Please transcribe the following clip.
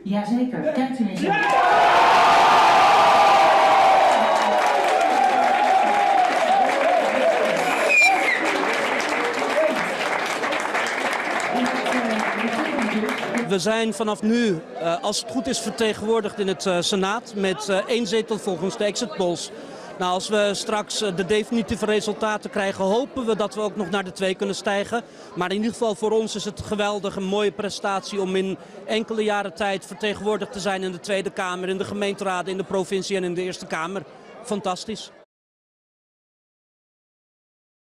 Jazeker, kent u eens. We zijn vanaf nu, als het goed is, vertegenwoordigd in het Senaat met 1 zetel volgens de exit polls. Nou, als we straks de definitieve resultaten krijgen, hopen we dat we ook nog naar de 2 kunnen stijgen. Maar in ieder geval voor ons is het geweldig, een mooie prestatie om in enkele jaren tijd vertegenwoordigd te zijn in de Tweede Kamer, in de gemeenteraden, in de provincie en in de Eerste Kamer. Fantastisch.